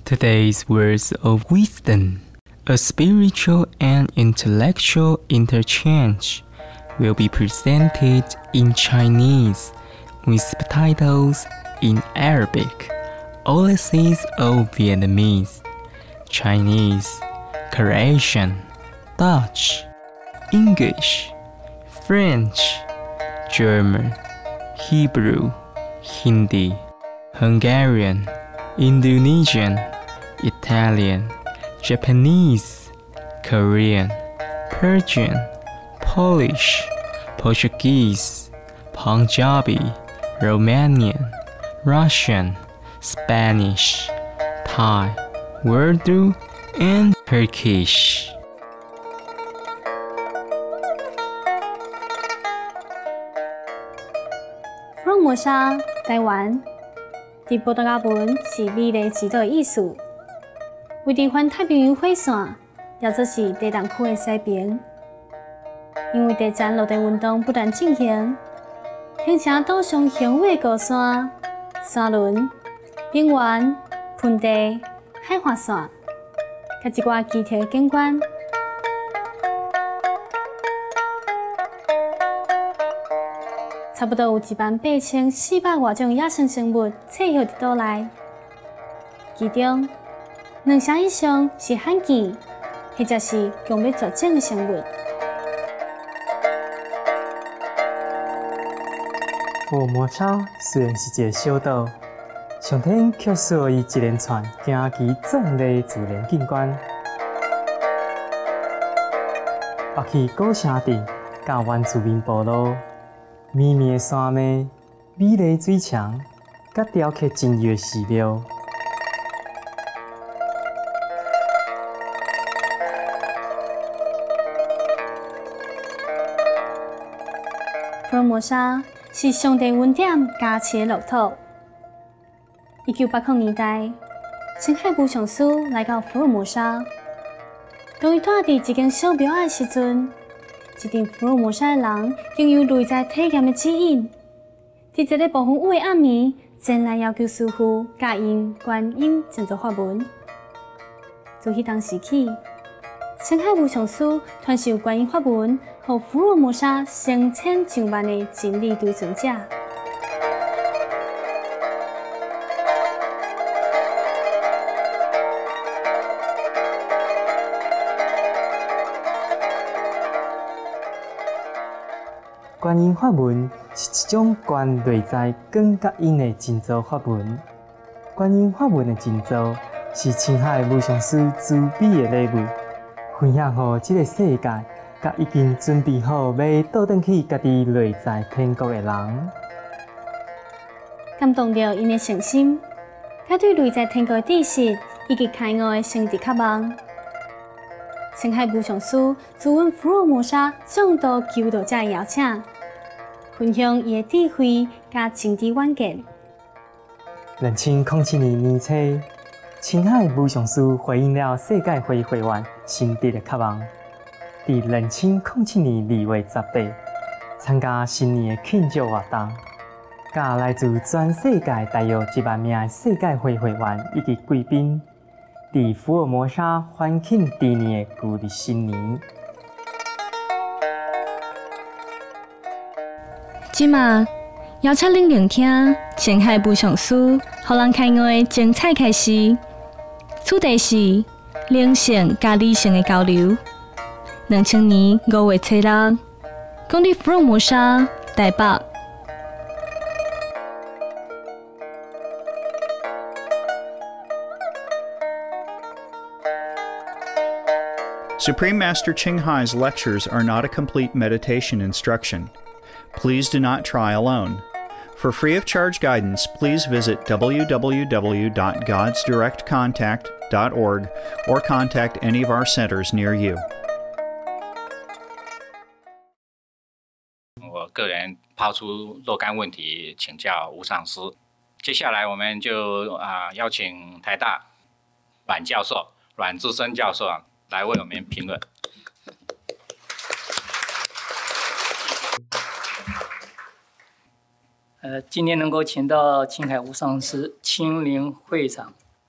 Today's words of wisdom, a spiritual and intellectual interchange, will be presented in Chinese with subtitles in Arabic, Ulysses of Vietnamese, Chinese, Croatian, Dutch, English, French, German, Hebrew, Hindi, Hungarian, Indonesian, Italian, Japanese, Korean, Persian, Polish, Portuguese, Punjabi, Romanian, Russian, Spanish, Thai, Urdu, and Turkish. 福尔摩沙，台湾，伫葡萄牙文是美丽之岛的意思。位伫环太平洋火线，也就是地动区的西边。因为地震落地运动不断进行，形成岛上雄伟高山、山峦、冰原、盆地、海岸线，甲一寡奇特的景观。 差不多有18400多种野生生物栖息伫岛内，其中2成以上是罕见，或者是强要绝种的生物。 福尔摩沙虽然是一个小岛，上天却赐予伊一连串惊奇壮丽自然景观，北起古城镇，甲原住民部落。 绵绵的山脉、美丽水墙，甲雕刻精美的寺庙。 福尔摩沙是上帝恩典加持的乐土。1980年代，青海部上师来到福尔摩沙，当伊住伫一间小庙仔的时阵。 一定福尔摩沙的人经由内在体验的指引，伫一个部分有的暗暝，前来要求师傅教因观音静坐法门。自迄当时起，青海无上师传授观音法门，予福尔摩沙成千上万的真理追寻者。 观音法门是一种观内在光甲因的静坐法门。观音法门的静坐是青海无上师慈悲的礼物，分享予这个世界，甲已经准备好要倒转去家己内在天国的人。 感动着因的诚心，甲对内在天国的知识以及开悟的圣地渴望。青海无上师自阮福尔摩沙众多求道者的邀请。 分享伊的智慧甲真知远见。 2007年年初，青海无上师回应了世界会会员心地的渴望，在2007年2月10日参加新年的庆祝活动，甲来自全世界大约1万名的世界会会员以及贵宾，在福尔摩沙欢庆第二年的旧日新年。 即马邀请恁聆听青海无上师互人开悟的精彩开始。主题是灵性甲理性的交流。2000年5月7日，讲伫福尔摩沙台北。 Supreme Master Ching Hai's lectures are not a complete meditation instruction. Please do not try alone. For free of charge guidance, please visit www.godsdirectcontact.org or contact any of our centers near you. 我个人抛出若干问题请教吴上师。接下来我们就邀请台大阮教授、阮志深教授来为我们评论。 今天能够请到青海无上师亲临会场，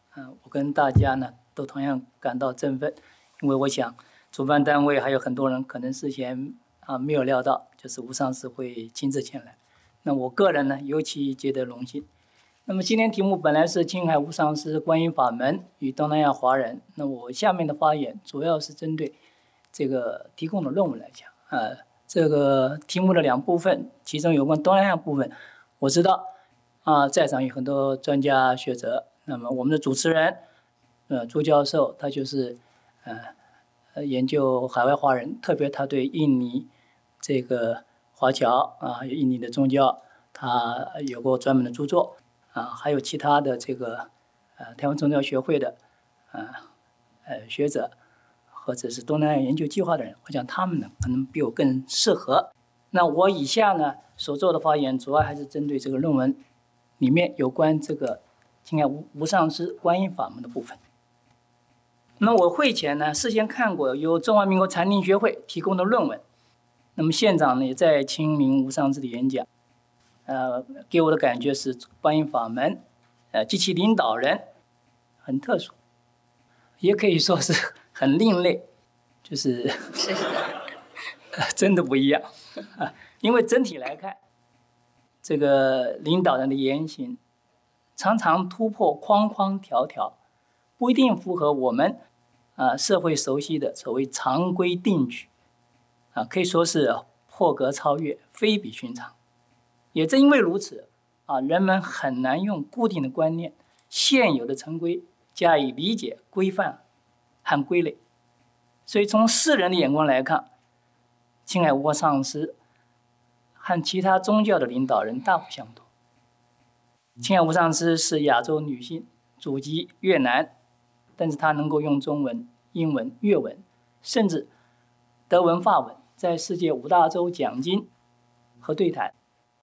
我跟大家呢都同样感到振奋，因为我想主办单位还有很多人可能事前没有料到，就是吴上师会亲自前来。那我个人呢尤其觉得荣幸。那么今天题目本来是青海无上师观音法门与东南亚华人，那我下面的发言主要是针对这个提供的论文来讲。这个题目的2部分，其中有关东南亚部分，我知道在场有很多专家学者。那么我们的主持人朱教授，他就是研究海外华人，特别他对印尼这个华侨印尼的宗教，他有过专门的著作还有其他的这个台湾宗教学会的学者，或者是东南亚研究计划的人，我想他们呢可能比我更适合。那我以下呢所做的发言，主要还是针对这个论文里面有关这个青海无上师观音法门的部分。那我会前呢事先看过由中华民国禅定学会提供的论文，那么县长呢也在亲临无上师的演讲，给我的感觉是观音法门及其领导人很特殊，也可以说是很另类，就是真的不一样因为整体来看，这个领导人的言行常常突破框框条条，不一定符合我们社会熟悉的所谓常规定矩可以说是破格超越，非比寻常。也正因为如此人们很难用固定的观念、现有的成规加以理解、规范和归类。所以从世人的眼光来看，青海无上师和其他宗教的领导人大不相同。青海无上师是亚洲女性，祖籍越南，但是她能够用中文、英文、粤文，甚至德文、法文，在世界5大洲讲经和对谈。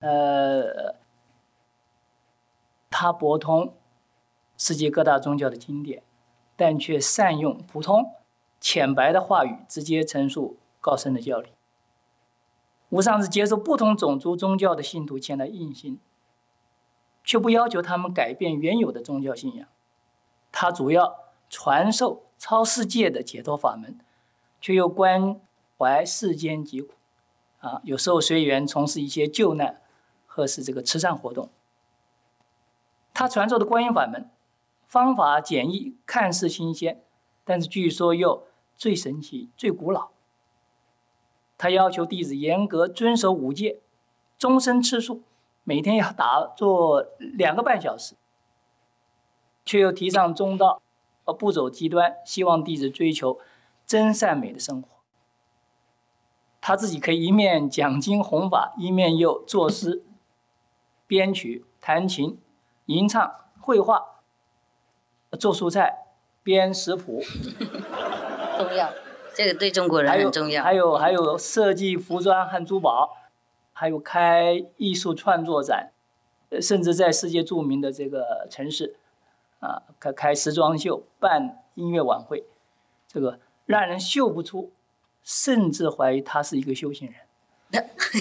他博通世界各大宗教的经典，但却善用普通浅白的话语，直接陈述高深的教理。无上师接受不同种族宗教的信徒前来印心，却不要求他们改变原有的宗教信仰。他主要传授超世界的解脱法门，却又关怀世间疾苦有时候随缘从事一些救难或是这个慈善活动。他传授的观音法门方法简易，看似新鲜，但是据说又最神奇、最古老。他要求弟子严格遵守5戒，终身吃素，每天要打坐2个半小时，却又提倡中道，不走极端，希望弟子追求真善美的生活。他自己可以一面讲经弘法，一面又作诗、编曲、弹琴、吟唱、绘画、做蔬菜、编食谱， 重要，这个对中国人很重要。 还有设计服装和珠宝，还有开艺术创作展，甚至在世界著名的这个城市开时装秀、办音乐晚会，这个让人嗅不出，甚至怀疑他是一个修行人。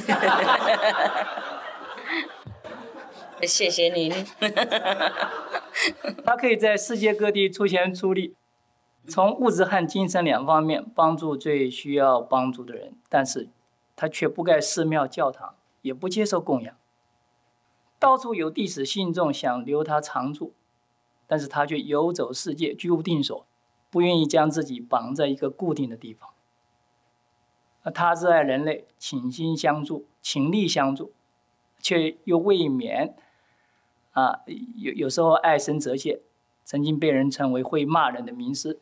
谢谢您。 他可以在世界各地出钱出力，从物质和精神2方面帮助最需要帮助的人，但是他却不盖寺庙教堂，也不接受供养。到处有弟子信众想留他常住，但是他却游走世界，居无定所，不愿意将自己绑在一个固定的地方。他热爱人类，倾心相助，倾力相助，却又未免有时候爱生则切，曾经被人称为会骂人的名师。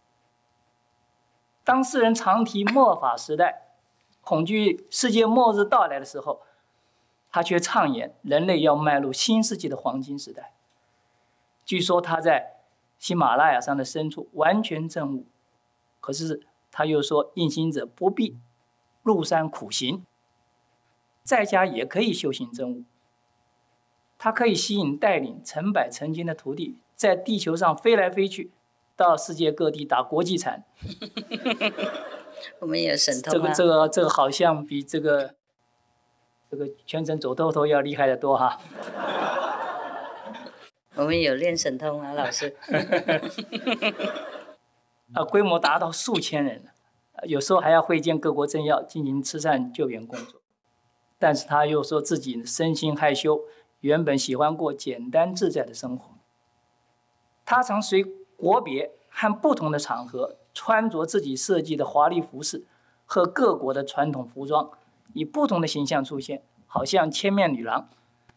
当世人常提末法时代，恐惧世界末日到来的时候，他却畅言人类要迈入新世纪的黄金时代。据说他在喜马拉雅山的深处完全证悟，可是他又说印心者不必入山苦行，在家也可以修行证悟。他可以吸引带领成百成千的徒弟在地球上飞来飞去，到世界各地打国际禅。 我们也有神通这个好像比这个全程走透透要厉害得多哈。 我们有练神通啊，老师。 规模达到数千人了，有时候还要会见各国政要进行慈善救援工作。但是他又说自己身心害羞，原本喜欢过简单自在的生活。他常随国别和不同的场合，穿着自己设计的华丽服饰和各国的传统服装，以不同的形象出现，好像千面女郎。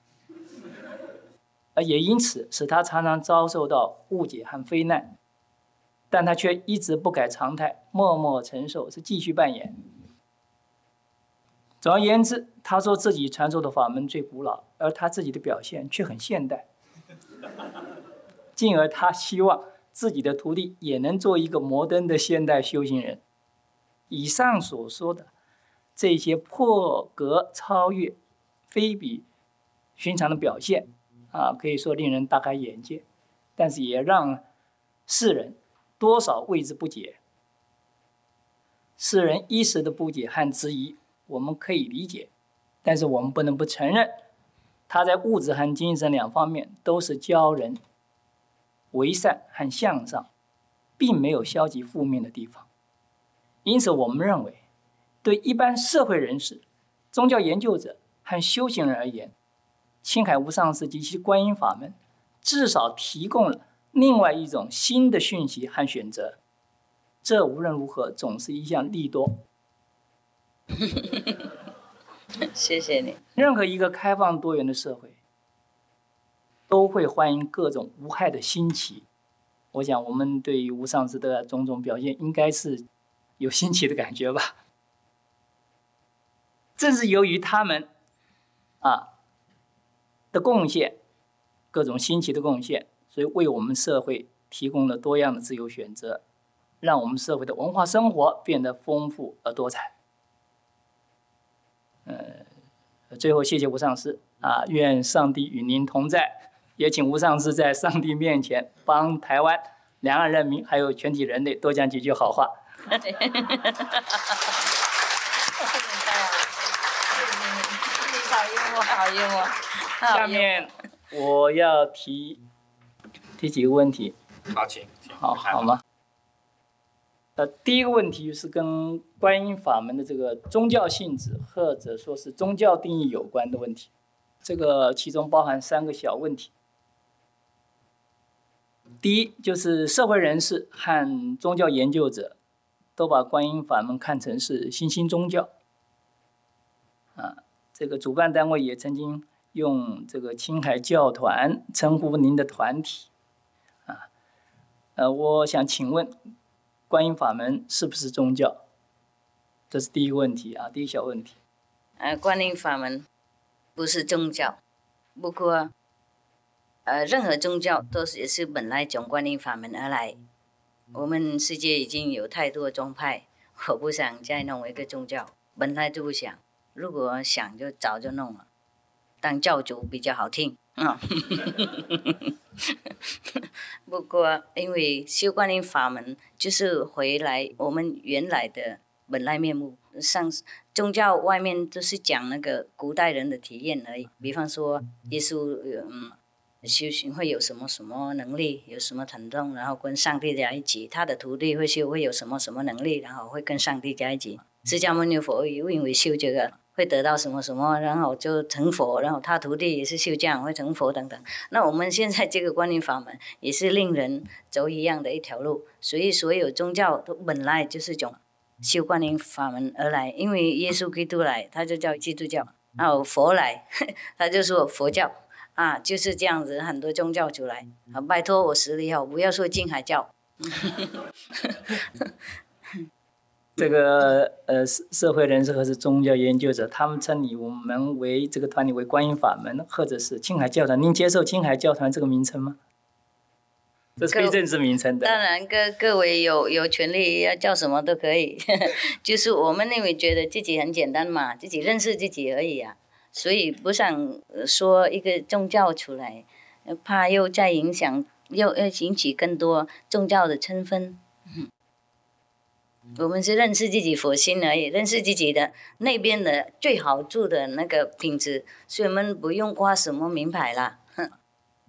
也因此使他常常遭受到误解和非难，但他却一直不改常态，默默承受，是继续扮演。总而言之，他说自己传授的法门最古老，而他自己的表现却很现代，进而他希望自己的徒弟也能做一个摩登的现代修行人。以上所说的这些破格超越、非比寻常的表现可以说令人大开眼界，但是也让世人多少为之不解。世人一时的不解和质疑，我们可以理解，但是我们不能不承认，他在物质和精神两方面都是教人为善和向上，并没有消极负面的地方。因此，我们认为，对一般社会人士、宗教研究者和修行人而言，青海无上师及其观音法门至少提供了另外一种新的讯息和选择，这无论如何总是一项利多。 谢谢你。 任何一个开放多元的社会，都会欢迎各种无害的新奇。我想，我们对于无上师的种种表现，应该是有新奇的感觉吧。正是由于他们的贡献，各种新奇的贡献，所以为我们社会提供了多样的自由选择，让我们社会的文化生活变得丰富而多彩。最后谢谢无上师愿上帝与您同在，也请无上师在上帝面前帮台湾两岸人民还有全体人类多讲几句好话。 好幽默。 下面我要提几个问题。 好，请。 好吗？第一个问题是跟观音法门的这个宗教性质或者说是宗教定义有关的问题。这个其中包含3个小问题。第一，就是社会人士和宗教研究者都把观音法门看成是新兴宗教。这个主办单位也曾经用这个青海教团称呼您的团体。我想请问，观音法门是不是宗教？这是第一个问题第一小问题。 观音法门不是宗教，不过任何宗教也是本来从观音法门而来。我们世界已经有太多宗派，我不想再弄一个宗教，本来就不想，如果想就早就弄了，当教主比较好听不过因为修观音法门就是回来我们原来的本来面目，上宗教外面都是讲那个古代人的体验而已，比方说耶稣修行会有什么什么能力，有什么疼痛，然后跟上帝在一起，他的徒弟会有什么什么能力，然后会跟上帝在一起。释迦牟尼佛因为修这个会得到什么什么，然后就成佛，然后他徒弟也是修这样会成佛等等。那我们现在这个观音法门也是令人走一样的一条路，所以所有宗教都本来就是从修观音法门而来。因为耶稣基督来他就叫基督教，然后佛来他就说佛教就是这样子，很多宗教出来拜托我实力不要说青海教这个社会人士和是宗教研究者，他们称你我们为这个团体为观音法门，或者是青海教团。您接受青海教团这个名称吗？这是非正式名称的。 当然各位有权利要叫什么都可以就是我们因为觉得自己很简单嘛，自己认识自己而已所以不想说一个宗教出来，怕又再影响又引起更多宗教的成分我们是认识自己佛心而已，认识自己的那边的最好住的那个品质，所以我们不用挂什么名牌啦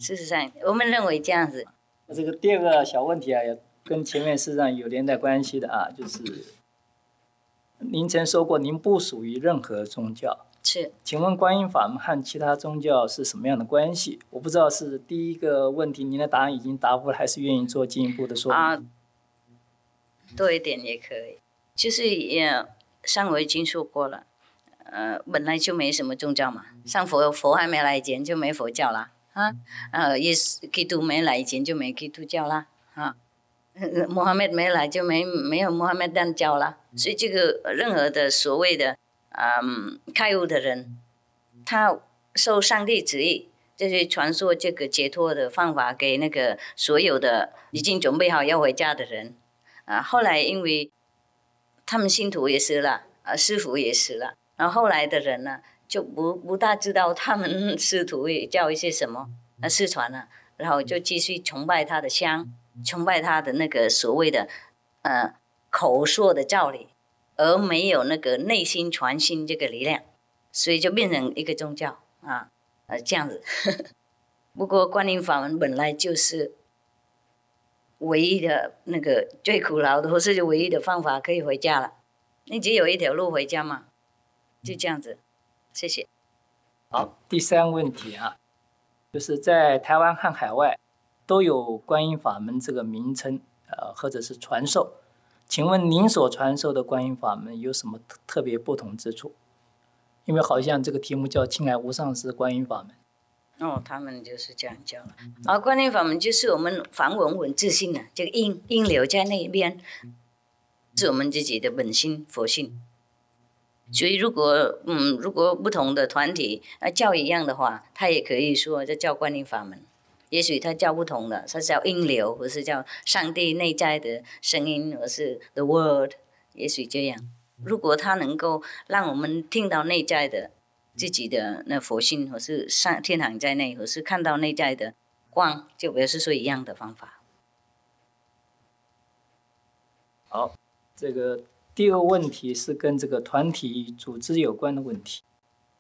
事实上，我们认为这样子。 这个第二个小问题啊，也跟前面事实上有连带关系的啊，就是您曾说过您不属于任何宗教。 是， 请问观音法门和其他宗教是什么样的关系？我不知道是第一个问题您的答案已经答复了，还是愿意做进一步的说明？ 多一点也可以。就是上回已经说过了，本来就没什么宗教嘛，像佛还没来以前就没佛教啦，耶稣基督没来以前就没基督教啦，穆罕默德没来就没有穆罕默德教啦，所以这个任何的所谓的开悟的人，他受上帝旨意，就是传说这个解脱的方法给那个所有的已经准备好要回家的人，后来因为他们信徒也死了，师父也死了，然后后来的人呢就不大知道他们师徒也叫一些什么失传了，然后就继续崇拜他的香，崇拜他的那个所谓的口说的道理，而没有那个内心传心这个力量，所以就变成一个宗教这样子。不过观音法门本来就是唯一的那个最苦劳的，或是唯一的方法可以回家了。你只有一条路回家嘛，就这样子。谢谢。 好，第三个问题啊，就是在台湾和海外都有观音法门这个名称，或者是传授。请问您所传授的观音法门有什么特别不同之处？因为好像这个题目叫青海无上师观音法门。 他们就是这样教了。观音法门就是我们梵文自性的这个音流在那边，是我们自己的本心佛性。所以如果不同的团体叫一样的话，他也可以说这叫观音法门。也许他叫不同的，他叫音流，或是叫上帝内在的声音，或是 the word， 也许这样。如果他能够让我们听到内在的自己的那佛性，或是上天堂在内，或是看到内在的光，就表示说一样的方法。 好，这个第二个问题是跟这个团体组织有关的问题。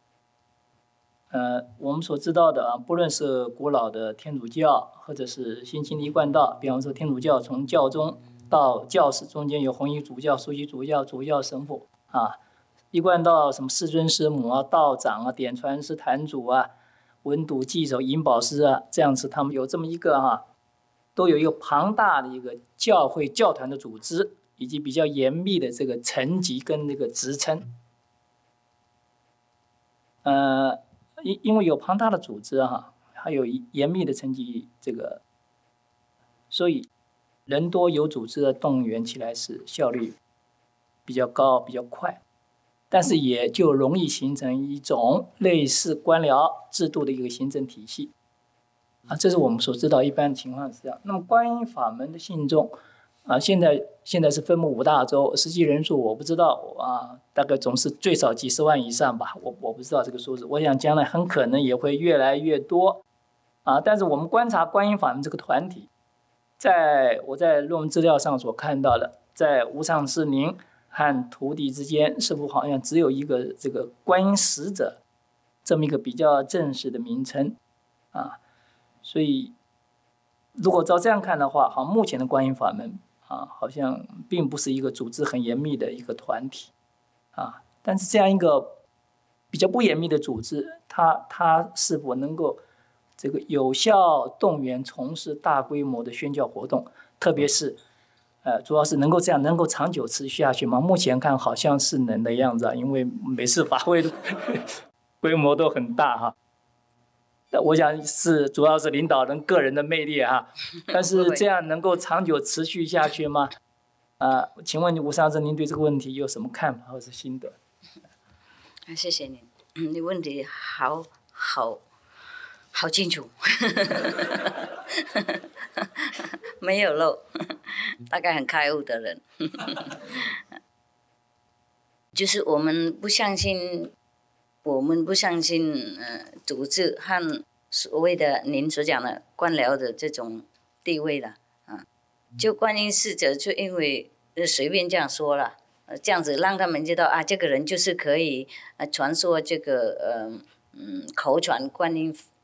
我们所知道的不论是古老的天主教，或者是新兴的一贯道，比方说天主教从教宗到教士中间有弘一主教、枢机主教、主教、神父一贯道什么师尊师母道长典传师坛主文笃祭首引宝师这样子，他们有这么一个都有一个庞大的一个教会教团的组织，以及比较严密的这个层级跟那个职称。因为有庞大的组织还有严密的层级，所以人多有组织的动员起来是效率比较高比较快，但是也就容易形成一种类似官僚制度的一个行政体系这是我们所知道一般情况是这样。那么观音法门的信众现在是分布5大洲，实际人数我不知道大概总是最少几十万以上吧，我不知道这个数字，我想将来很可能也会越来越多但是我们观察观音法门这个团体，我在论文资料上所看到的，在无上师您和徒弟之间似乎好像只有一个这个观音使者这么一个比较正式的名称所以如果照这样看的话，目前的观音法门好像并不是一个组织很严密的一个团体但是这样一个比较不严密的组织，它是否能够这个有效动员从事大规模的宣教活动，特别是主要是能够这样能够长久持续下去吗？目前看好像是能的样子因为每次法会的规模都很大我想是主要是领导人个人的魅力但是这样能够长久持续下去吗？请问吴上师您对这个问题有什么看法或是心得？ 谢谢你，你问题好清楚没有漏大概很开悟的人就是我们不相信组织和所谓的您所讲的官僚的这种地位了就观音使者就因为随便这样说了这样子让他们知道这个人就是可以传说这个口传观音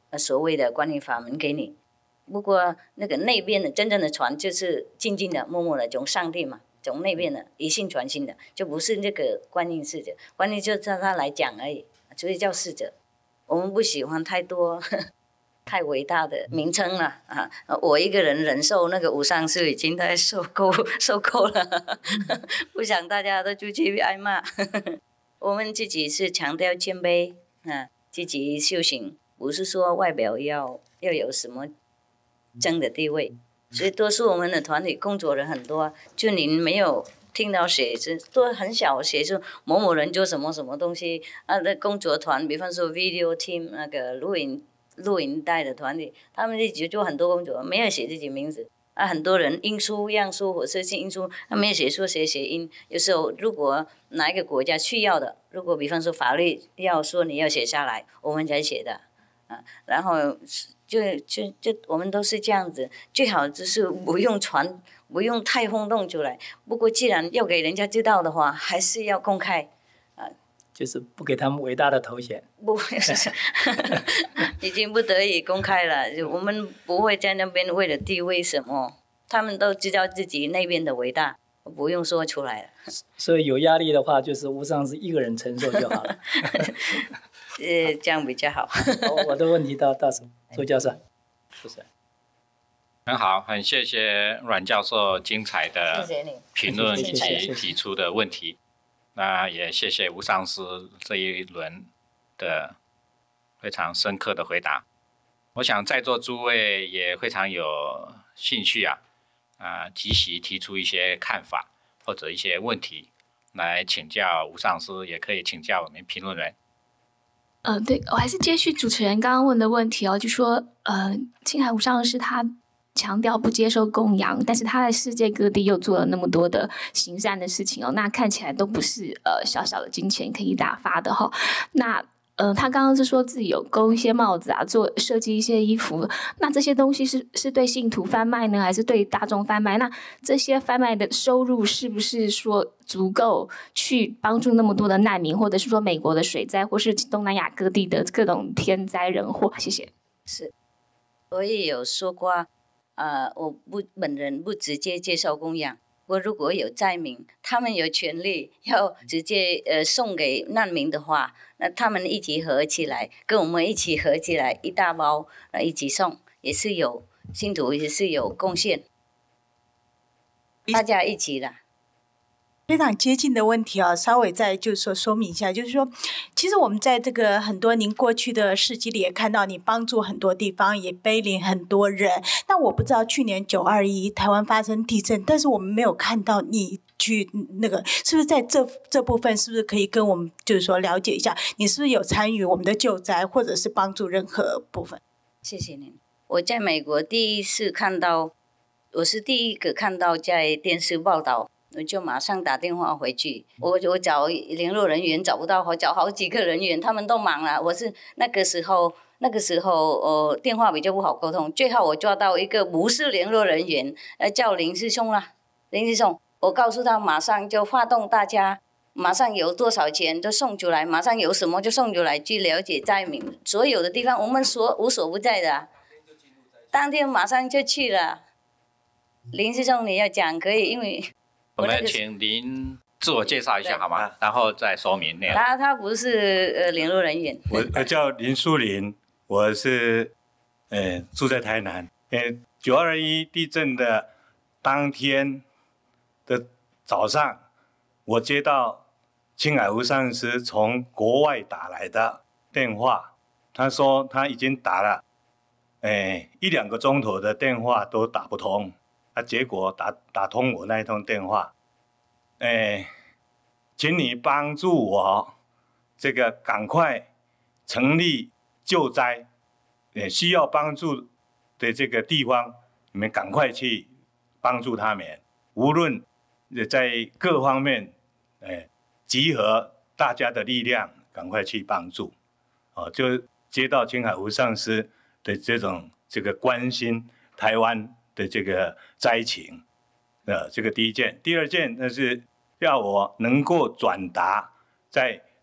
所谓的观音法门给你。不过那个内边的真正的传，就是静静的、默默的从上帝嘛，从那边的一信传心的，就不是那个观音使者，观音就叫他来讲而已，所以叫使者。我们不喜欢太多太伟大的名称了啊！我一个人忍受那个无上师已经在受够了，不想大家都出去挨骂。我们自己是强调谦卑啊，自己修行，不是说外表要有什么争的地位。所以多数我们的团体工作人很多，就您没有听到写是都很小写出某某人做什么什么东西啊？那工作团，比方说 video team 那个录影带的团体，他们自己做很多工作，没有写自己名字啊。很多人英书、样书或设计英书，他没有写说写音。有时候如果哪一个国家需要的，如果比方说法律要说你要写下来，我们才写的啊。然后就我们都是这样子，最好就是不用传，不用太轰动出来。不过既然要给人家知道的话，还是要公开啊。 就是不给他们伟大的头衔， 不，已经不得已公开了。我们不会在那边为了地位什么，他们都知道自己那边的伟大，不用说出来了。 所以有压力的话，就是无上师一个人承受就好了。 这样比较好。 我的问题到周教授，是不是？ 很好，很谢谢阮教授精彩的评论以及提出的问题。那也谢谢吴上师这一轮的非常深刻的回答。我想在座诸位也非常有兴趣即席提出一些看法或者一些问题来请教吴上师，也可以请教我们评论人。 对，我还是接续主持人刚刚问的问题哦，就说青海无上师他强调不接受供养，但是他在世界各地又做了那么多的行善的事情哦，那看起来都不是小小的金钱可以打发的哈。那他刚刚是说自己有勾一些帽子啊，设计一些衣服，那这些东西是对信徒贩卖呢，还是对大众贩卖？那这些贩卖的收入是不是说足够去帮助那么多的难民，或者是说美国的水灾，或是东南亚各地的各种天灾人祸？谢谢。 是，我也有说过。我本人不直接接受供养，我如果有灾民，他们有权利要直接送给难民的话，那他们一起合起来，跟我们一起合起来一大包，一起送，也是有信徒也是有贡献，大家一起的。 非常接近的问题啊，稍微再就是说明一下，就是说，其实我们在这个很多您过去的事迹里也看到，你帮助很多地方，也悲悯很多人。但我不知道去年921台湾发生地震，但是我们没有看到你去那个，是不是在这部分是不是可以跟我们就是说了解一下，你是不是有参与我们的救灾，或者是帮助任何部分？ 谢谢您。我在美国第一次看到，我是第一个看到在电视报道。我就马上打电话回去，我找联络人员找不到，我找好几个人员，他们都忙了。我是那个时候电话比较不好沟通，最后我抓到一个不是联络人员，叫林师兄啦，林师兄，我告诉他马上就发动大家，马上有多少钱就送出来，马上有什么就送出来，去了解灾民，所有的地方我们无所不在的，当天马上就去了。林师兄你要讲可以，因为我们请您自我介绍一下好吗？然后再说明内容。 他不是联络人员。 我叫林淑玲，我是住在台南。921地震的当天的早上，我接到青海无上师从国外打来的电话，他说他已经打了1-2个钟头的电话都打不通。结果打通我那一通电话，请你帮助我这个赶快成立救灾，需要帮助的这个地方，你们赶快去帮助他们，无论在各方面，集合大家的力量，赶快去帮助。就接到青海无上师的这个关心台湾的这个灾情，这个第一件。第二件，那是要我能够转达在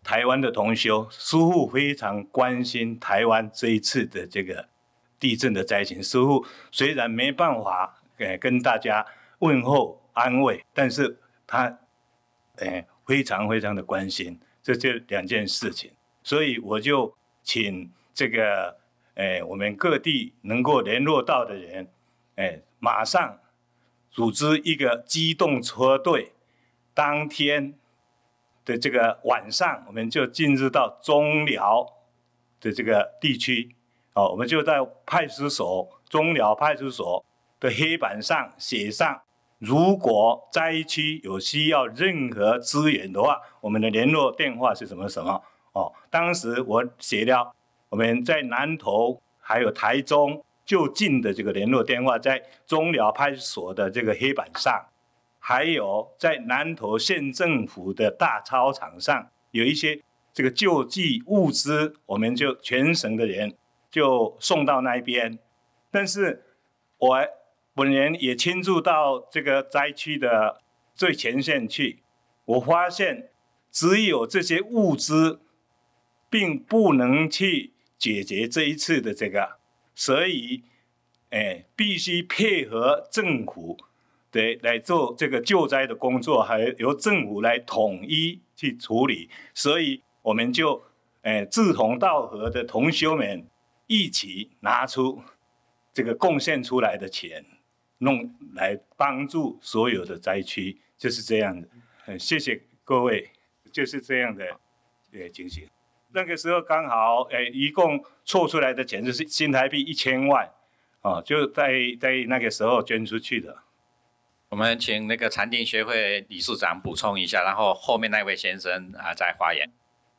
台湾的同修，师父非常关心台湾这一次的这个地震的灾情。师父虽然没办法跟大家问候安慰，但是他非常非常的关心这2件事情，所以我就请这个我们各地能够联络到的人，马上组织一个机动车队，当天的这个晚上，我们就进入到中寮的这个地区，我们就在中寮派出所的黑板上写上，如果灾区有需要任何资源的话，我们的联络电话是什么什么。当时我写了我们在南投还有台中就近的这个联络电话，在中寮派出所的这个黑板上，还有在南投县政府的大操场上有一些这个救济物资，我们就全省的人就送到那边。但是我本人也亲自到这个灾区的最前线去，我发现只有这些物资并不能去解决这一次的这个，所以必须配合政府来做这个救灾的工作，还由政府来统一去处理。所以我们就志同道合的同修们一起拿出这个贡献出来的钱，弄来帮助所有的灾区，就是这样的。谢谢各位，就是这样的情形。那个时候刚好一共凑出来的钱就是新台币1000万，就在那个时候捐出去的。 我们请那个禅定学会理事长补充一下，然后后面那位先生再发言。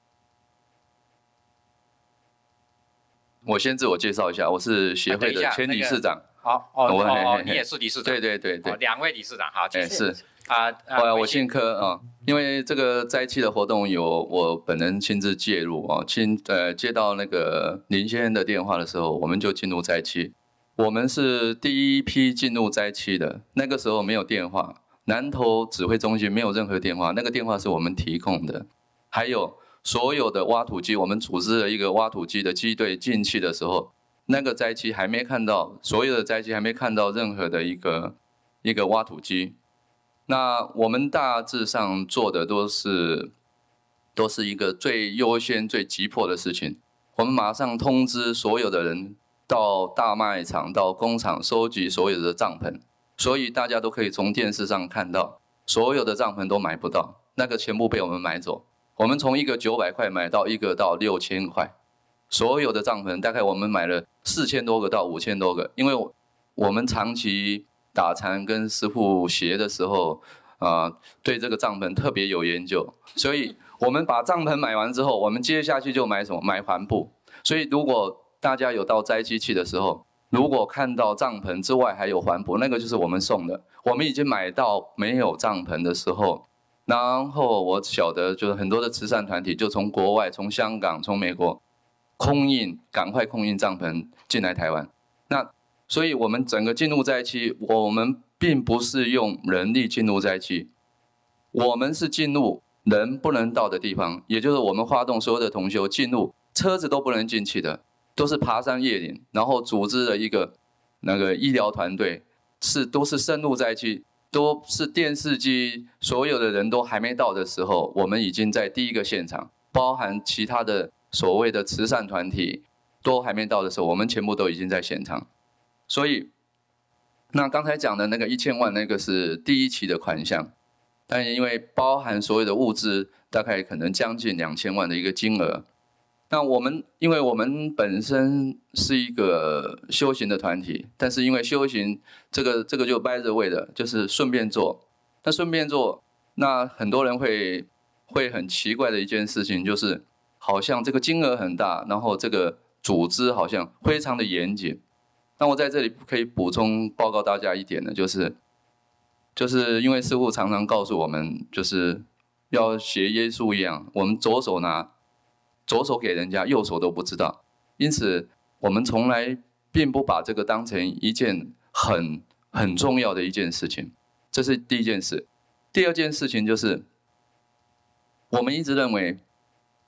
我先自我介绍一下，我是协会的前理事长。 你也是理事长？ 对 2位理事长，好， 是我姓柯啊，因为这个灾期的活动有我本人亲自介入接到那个林先生的电话的时候，我们就进入灾期。我们是第一批进入灾期的，那个时候没有电话，南投指挥中心没有任何电话，那个电话是我们提供的。还有所有的挖土机，我们组织了一个挖土机的机队进去的时候，那个灾期还没看到，所有的灾期还没看到任何的一个挖土机。那我们大致上做的都是一个最优先、最急迫的事情。我们马上通知所有的人到大卖场、到工厂收集所有的帐篷，所以大家都可以从电视上看到，所有的帐篷都买不到，那个全部被我们买走。我们从一个900块买到一个到6000块，所有的帐篷大概我们买了4000多个到5000多个，因为我们长期打禅跟师父学的时候，对这个帐篷特别有研究，所以我们把帐篷买完之后，我们接下去就买什么？买帆布。所以如果大家有到灾区去的时候，如果看到帐篷之外还有帆布，那个就是我们送的。我们已经买到没有帐篷的时候，然后我晓得就是很多的慈善团体就从国外、从香港、从美国赶快空运帐篷进来台湾。那所以我们整个进入灾区，我们并不是用人力进入灾区，我们是进入人不能到的地方，也就是我们发动所有的同修进入，车子都不能进去的，都是爬山越岭，然后组织了一个医疗团队，都是深入灾区，都是电视机，所有的人都还没到的时候，我们已经在第一个现场，包含其他的所谓的慈善团体都还没到的时候，我们全部都已经在现场。所以那刚才讲的那个1000万，那个是第一期的款项，但因为包含所有的物资，大概可能将近2000万的一个金额。那因为我们本身是一个修行的团体，但是因为修行这个就 by the way 的，就是顺便做。那顺便做，那很多人会很奇怪的一件事情，就是好像这个金额很大，然后这个组织好像非常的严谨。那我在这里可以补充报告大家一点呢，就是因为师父常常告诉我们，就是要学耶稣一样，我们左手给人家，右手都不知道。因此，我们从来并不把这个当成一件很重要的一件事情。这是第一件事。第二件事情就是，我们一直认为，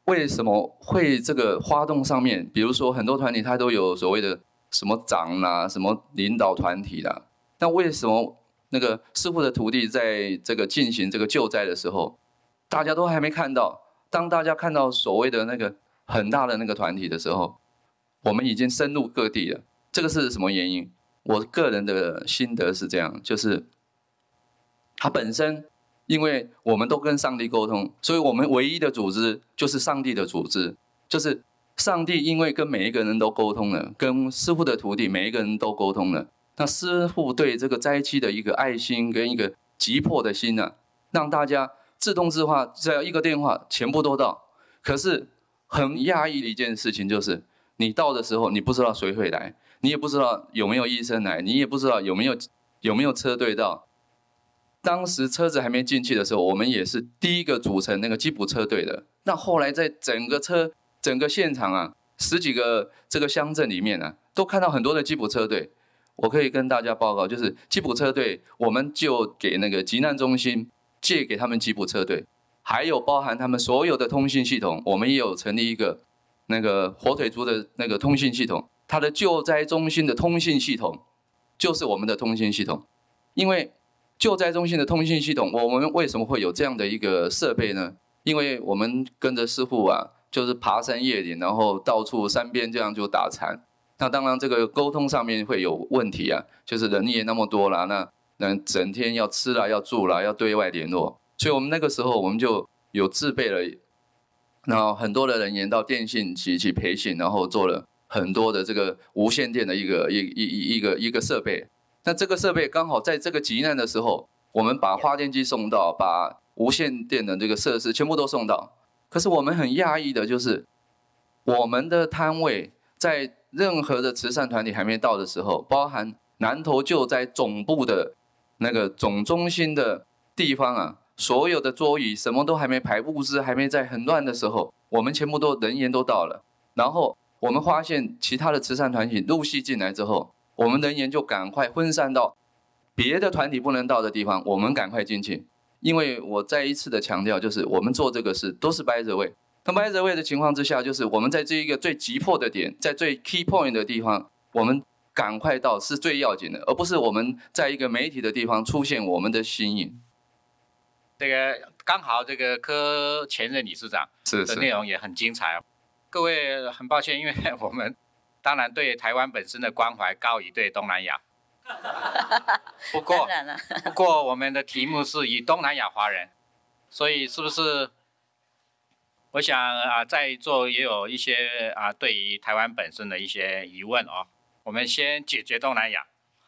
为什么会这个花动上面，比如说很多团体它都有所谓的什么长啦、什么领导团体啦，那为什么那个师父的徒弟在这个进行这个救灾的时候，大家都还没看到？当大家看到所谓的那个很大的那个团体的时候，我们已经深入各地了。这个是什么原因？我个人的心得是这样，就是它本身，因为我们都跟上帝沟通，所以我们唯一的组织就是上帝的组织，就是上帝因为跟每一个人都沟通了，跟师父的徒弟每一个人都沟通了，那师父对这个灾区的一个爱心跟一个急迫的心啊，让大家自动自发，只要一个电话全部都到。可是很讶异的一件事情就是，你到的时候你不知道谁会来，你也不知道有没有医生来，你也不知道有没有车队到。当时车子还没进去的时候，我们也是第一个组成那个缉捕车队的。那后来在整个现场啊，10几个这个乡镇里面啊，都看到很多的缉捕车队。我可以跟大家报告，就是缉捕车队，我们就给那个急难中心借给他们缉捕车队，还有包含他们所有的通信系统，我们也有成立一个那个火腿族的那个通信系统，它的救灾中心的通信系统就是我们的通信系统。因为救灾中心的通信系统，我们为什么会有这样的一个设备呢？因为我们跟着师父啊，就是爬山越岭，然后到处山边这样就打禅。那当然这个沟通上面会有问题啊，就是人也那么多啦，那整天要吃啦，要住啦，要对外联络，所以我们那个时候我们就有自备了，然后很多的人员到电信局去培训，然后做了很多的这个无线电的一个设备。那这个设备刚好在这个急难的时候，我们把发电机送到，把无线电的这个设施全部都送到。可是我们很讶异的就是，我们的摊位在任何的慈善团体还没到的时候，包含南投救灾总部的那个总中心的地方啊，所有的桌椅什么都还没排，物资还没在很乱的时候，我们全部都人员都到了。然后我们发现其他的慈善团体陆续进来之后，我们人员就赶快分散到别的团体不能到的地方，我们赶快进去。因为我再一次的强调，就是我们做这个事都是by the way。那by the way的情况之下，就是我们在这一个最急迫的点，在最 key point 的地方，我们赶快到是最要紧的，而不是我们在一个媒体的地方出现我们的心意。 这个刚好这个柯前任理事长的内容也很精彩。各位很抱歉，因为我们当然对台湾本身的关怀高于对东南亚。不过我们的题目是以东南亚华人，所以是不是？我想在座也有一些对于台湾本身的一些疑问哦。我们先解决东南亚，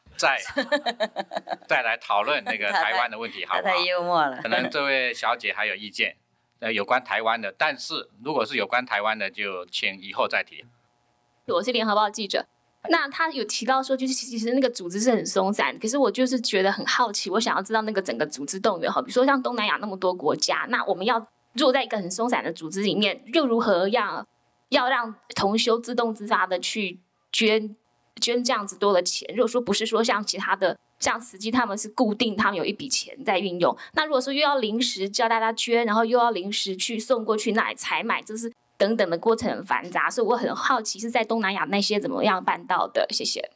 再来讨论那个台湾的问题，好不好？ 太幽默了。 可能这位小姐还有意见，有关台湾的，但是如果是有关台湾的，就请以后再提。 我是联合报记者。那他有提到说，就是其实那个组织是很松散，可是我就是觉得很好奇，我想要知道那个整个组织动员，比如说像东南亚那么多国家，那我们要坐在一个很松散的组织里面，又如何要让同修自动自发的去捐这样子多的钱？如果说不是说像其他的，像慈济他们是固定，他们有一笔钱在运用，那如果说又要临时叫大家捐，然后又要临时去送过去那里采买，这是等等的过程很繁杂，所以我很好奇是在东南亚那些怎么样办到的？谢谢。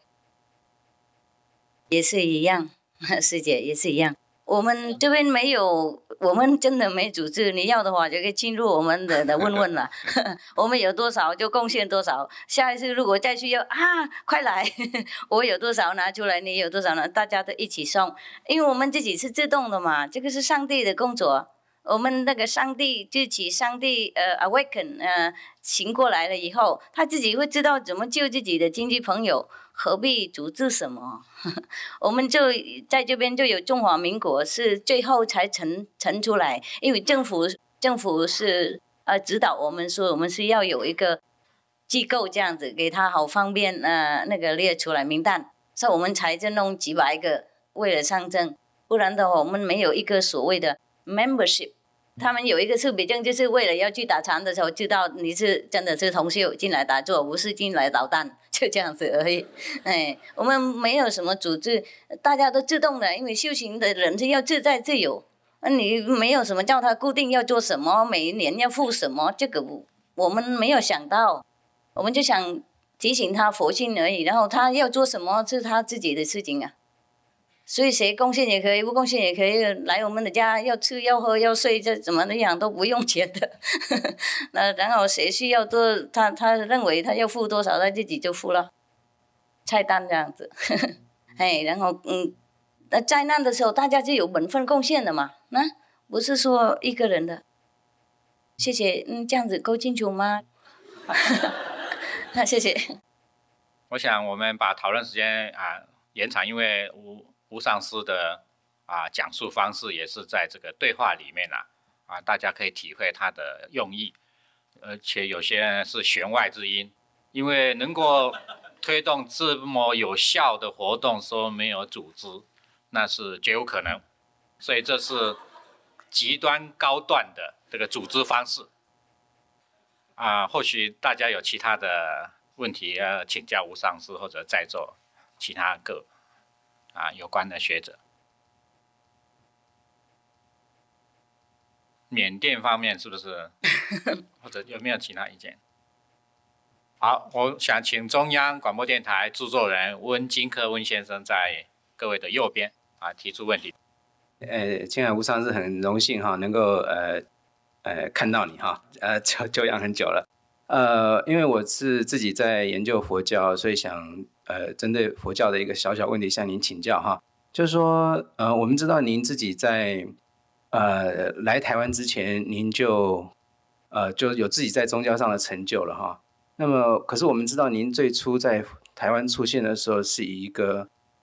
也是一样，师姐也是一样。我们这边没有，我们真的没组织。你要的话就可以进入我们的问问了。我们有多少就贡献多少。下一次如果再需要快来，我有多少拿出来，你有多少呢？大家都一起送，因为我们自己是自动的嘛，这个是上帝的工作。我们那个上帝自己，上帝awaken 醒过来了以后，他自己会知道怎么救自己的亲戚朋友，何必组织什么？我们就在这边就有中华民国是最后才成出来，因为政府是指导我们说我们是要有一个机构这样子，给他好方便那个列出来名单，所以我们才就弄几百个为了上证，不然的话我们没有一个所谓的 membership。他们有一个识别证，就是为了要去打禅的时候知道你是真的是同修进来打坐，不是进来捣蛋，就这样子而已。我们没有什么组织，大家都自动的，因为修行的人是要自在自由， 那你没有什么叫他固定要做什么，每一年要付什么，这个我们没有想到，我们就想提醒他佛性而已，然后他要做什么是他自己的事情啊。所以谁贡献也可以，不贡献也可以，来我们的家要吃要喝要睡，这怎么样都不用钱的。那然后谁需要做，他认为他要付多少，他自己就付了，菜单这样子。哎，然后那灾难的时候大家就有本分贡献的嘛，那不是说一个人的。谢谢，这样子够清楚吗？谢谢。 我想我们把讨论时间延长，因为吴上师的讲述方式也是在这个对话里面大家可以体会他的用意，而且有些是弦外之音，因为能够推动这么有效的活动，说没有组织，那是绝有可能，所以这是极端高段的这个组织方式或许大家有其他的问题要请教吴上师或者在座其他有关的学者。缅甸方面是不是？或者有没有其他意见？好，我想请中央广播电台制作人温金科温先生在各位的右边提出问题。 亲爱吴上师，很荣幸能够看到你久仰很久了。因为我是自己在研究佛教，所以想针对佛教的一个小小问题向您请教就是说我们知道您自己在来台湾之前，您就有自己在宗教上的成就了那么可是我们知道您最初在台湾出现的时候是以一个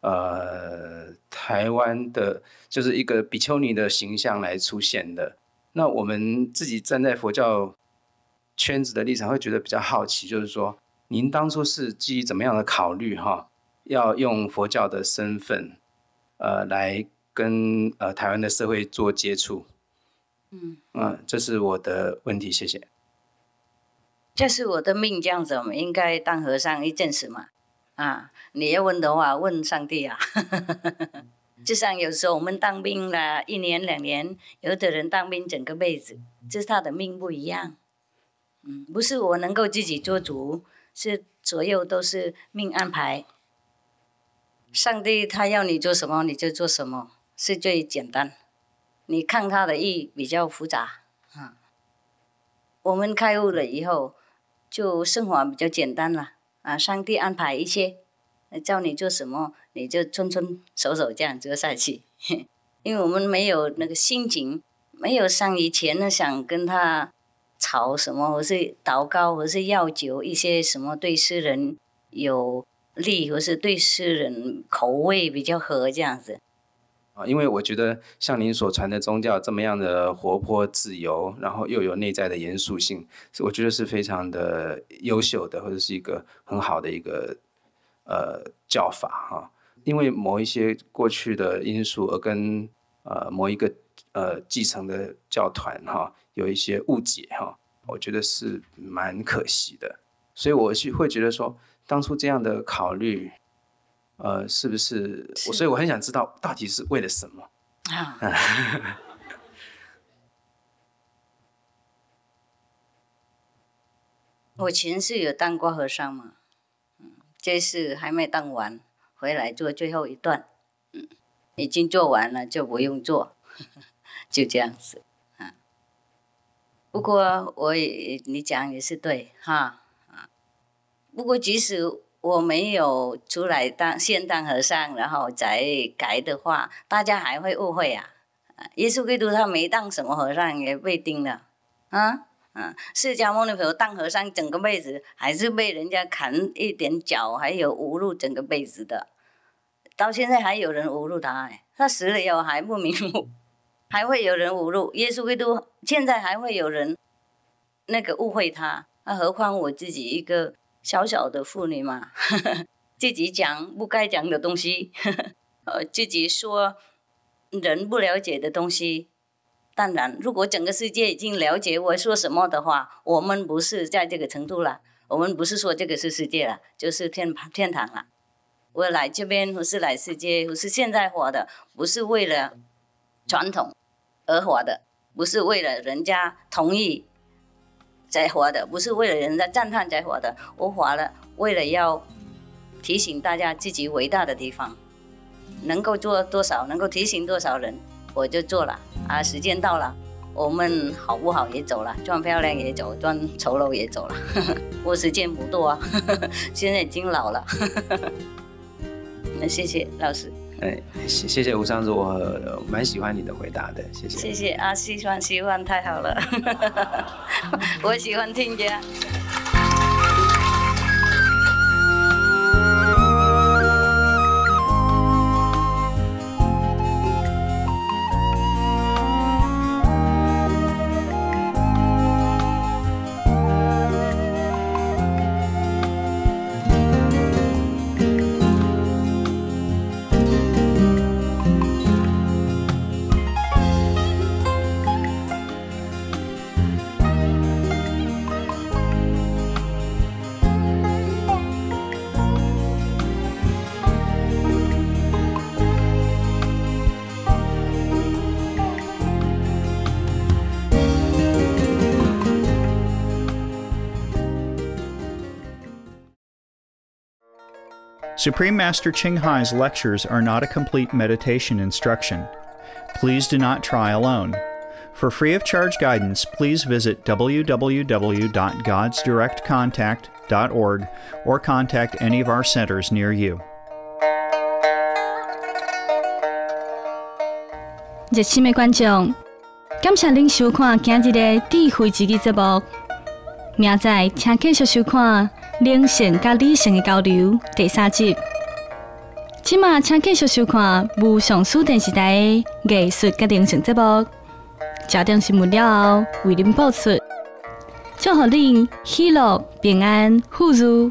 台湾的就是一个比丘尼的形象来出现的。那我们自己站在佛教圈子的立场会觉得比较好奇，就是说您当初是基于怎么样的考虑要用佛教的身份来跟台湾的社会做接触？这是我的问题，谢谢。 这是我的命，这样子我们应该当和尚一阵子嘛。你要问的话问上帝就像有时候我们当兵了1年2年，有的人当兵整个辈子，这是他的命不一样。不是我能够自己做主，是左右都是命安排。上帝他要你做什么你就做什么，是最简单。你看他的意比较复杂我们开悟了以后，就生活比较简单了上帝安排一切，叫你做什么你就遵遵守守这样做下去。因为我们没有那个心情，没有像以前呢想跟他吵什么，或是祷告，或是要求一些什么对世人有利，或是对世人口味比较合这样子。 因为我觉得像您所传的宗教这么样的活泼自由，然后又有内在的严肃性，我觉得是非常的优秀的，或者是一个很好的一个教法因为某一些过去的因素而跟某一个继承的教团有一些误解我觉得是蛮可惜的。所以我会觉得说当初这样的考虑是不是所以我很想知道到底是为了什么我前世有当过和尚嘛这次还没当完，回来做最后一段已经做完了就不用做就这样子不过你讲也是对不过即使我没有出来先当和尚然后再改的话，大家还会误会耶稣基督他没当什么和尚也被钉了释迦牟尼佛当和尚整个辈子还是被人家砍一点脚，还有侮辱整个辈子的，到现在还有人侮辱他他死了以后还不瞑目，还会有人侮辱耶稣基督，现在还会有人那个误会他何况我自己一个小小的妇女嘛自己讲不该讲的东西自己说人不了解的东西。当然如果整个世界已经了解我说什么的话，我们不是在这个程度了，我们不是说这个是世界了，就是天堂了。我来这边不是来世界，不是现在活的，不是为了传统， 而活的，不是为了人家同意才活的，不是为了人家赞叹才活的。我活了，为了要提醒大家自己伟大的地方，能够做多少，能够提醒多少人，我就做了啊。时间到了，我们好不好也走了，装漂亮也走，装丑陋也走了。我时间不多啊，现在已经老了。那谢谢老师。 谢谢吴上师，我蛮喜欢你的回答的，谢谢。 谢谢啊，喜欢太好了，我喜欢听见。 Supreme Master Ching Hai's lectures are not a complete meditation instruction. Please do not try alone. For free of charge guidance, please visit www.godsdirectcontact.org or contact any of our centers near you. 热心的观众，感谢您收看今日的智慧之语节目。明仔请继续收看灵性甲理性的交流第3集。即马请继续收看无上师电视台的艺术甲灵性节目。焦点新闻了后，为您播出。祝福您喜乐、平安、富裕。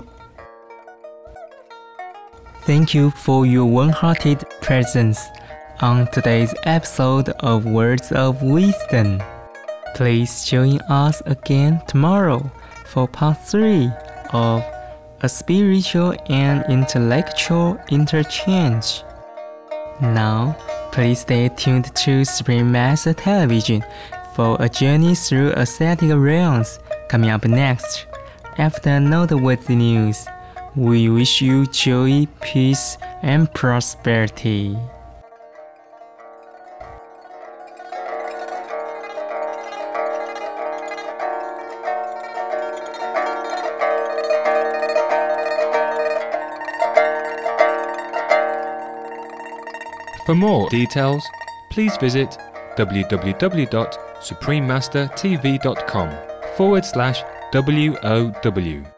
Thank you for your one-hearted presence on today's episode of Words of Wisdom. Please join us again tomorrow for part 3 of A Spiritual and Intellectual Interchange. Now, please stay tuned to Supreme Master Television for a journey through ascetic realms. Coming up next, after noteworthy news, we wish you joy, peace, and prosperity. For more details, please visit www.suprememastertv.com/WOW.